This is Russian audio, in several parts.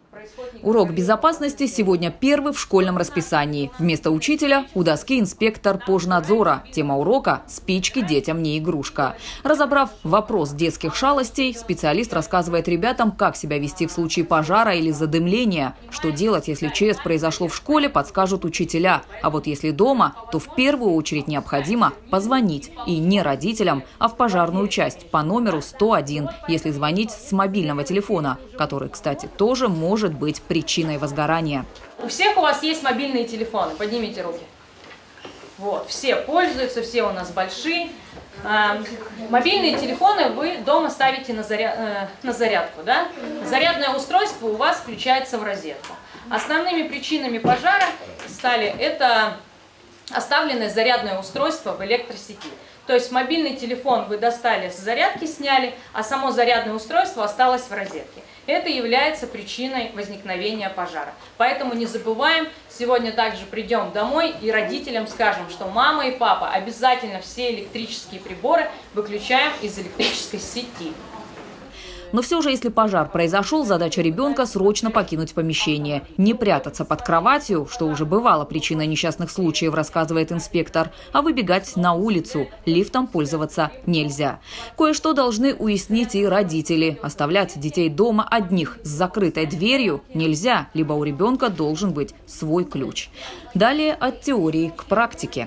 Урок безопасности сегодня первый в школьном расписании. Вместо учителя у доски инспектор пожнадзора. Тема урока – спички детям не игрушка. Разобрав вопрос детских шалостей, специалист рассказывает ребятам, как себя вести в случае пожара или задымления. Что делать, если ЧС произошло в школе, подскажут учителя. А вот если дома, то в первую очередь необходимо позвонить. И не родителям, а в пожарную часть по номеру 101, если звонить с мобильного телефона, который, кстати, тоже может быть причиной возгорания. У всех у вас есть мобильные телефоны, поднимите руки. Вот, все пользуются, все у нас большие. Мобильные телефоны вы дома ставите на зарядку, да? Зарядное устройство у вас включается в розетку. Основными причинами пожара стали это оставленное зарядное устройство в электросети. То есть мобильный телефон вы достали с зарядки, сняли, а само зарядное устройство осталось в розетке. Это является причиной возникновения пожара. Поэтому не забываем, сегодня также придем домой и родителям скажем, что мама и папа обязательно все электрические приборы выключаем из электрической сети. Но все же, если пожар произошел, задача ребенка – срочно покинуть помещение. Не прятаться под кроватью, что уже бывало причиной несчастных случаев, рассказывает инспектор, а выбегать на улицу. Лифтом пользоваться нельзя. Кое-что должны уяснить и родители. Оставлять детей дома одних с закрытой дверью нельзя, либо у ребенка должен быть свой ключ. Далее от теории к практике.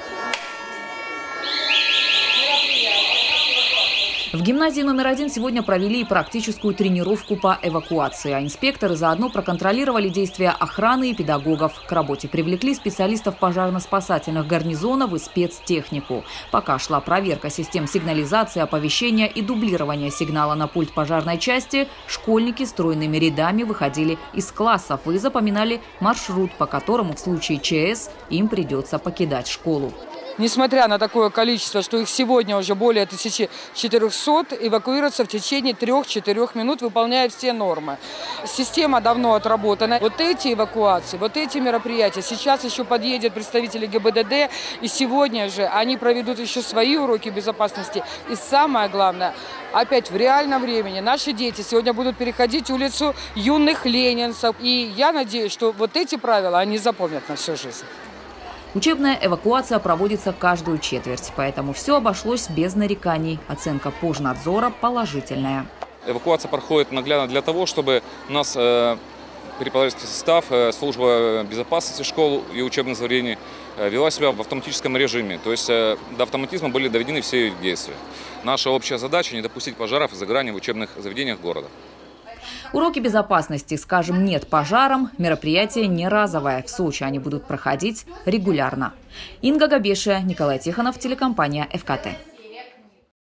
В гимназии номер 1 сегодня провели практическую тренировку по эвакуации, а инспекторы заодно проконтролировали действия охраны и педагогов. К работе привлекли специалистов пожарно-спасательных гарнизонов и спецтехнику. Пока шла проверка систем сигнализации, оповещения и дублирования сигнала на пульт пожарной части, школьники стройными рядами выходили из классов и запоминали маршрут, по которому в случае ЧС им придется покидать школу. Несмотря на такое количество, что их сегодня уже более 1400, эвакуироваться в течение 3-4 минут, выполняя все нормы. Система давно отработана. Вот эти эвакуации, вот эти мероприятия, сейчас еще подъедут представители ГИБДД, и сегодня же они проведут еще свои уроки безопасности. И самое главное, опять в реальном времени наши дети сегодня будут переходить улицу юных ленинцев. И я надеюсь, что вот эти правила они запомнят на всю жизнь. Учебная эвакуация проводится каждую четверть, поэтому все обошлось без нареканий. Оценка пожнадзора положительная. Эвакуация проходит наглядно для того, чтобы у нас преподавательский состав, служба безопасности школ и учебных заведений вела себя в автоматическом режиме. То есть до автоматизма были доведены все их действия. Наша общая задача – не допустить пожаров и загораний в учебных заведениях города. Уроки безопасности, скажем, нет пожарам, мероприятие не разовое. В Сочи они будут проходить регулярно. Инга Габешия, Николай Тихонов, телекомпания ФКТ.